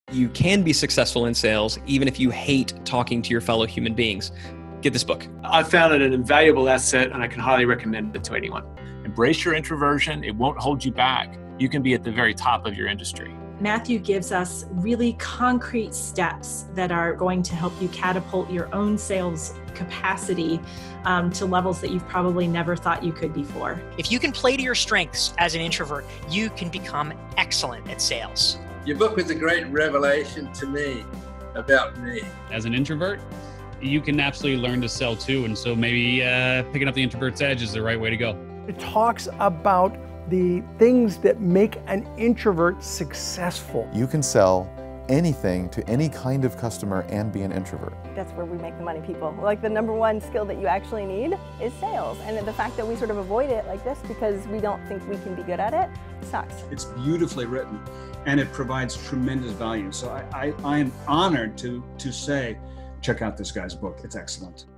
You can be successful in sales even if you hate talking to your fellow human beings. Get this book. I found it an invaluable asset, and I can highly recommend it to anyone. Embrace your introversion. It won't hold you back. You can be at the very top of your industry. Matthew gives us really concrete steps that are going to help you catapult your own sales capacity to levels that you've probably never thought you could before. If you can play to your strengths as an introvert, you can become excellent at sales. Your book was a great revelation to me about me. As an introvert, you can absolutely learn to sell too. And so maybe picking up the introvert's edge is the right way to go. It talks about the things that make an introvert successful. You can sell anything to any kind of customer and be an introvert. That's where we make the money, people. Like, the number one skill that you actually need is sales. And the fact that we sort of avoid it like this because we don't think we can be good at it sucks. It's beautifully written and it provides tremendous value. So I am honored to say, check out this guy's book. It's excellent.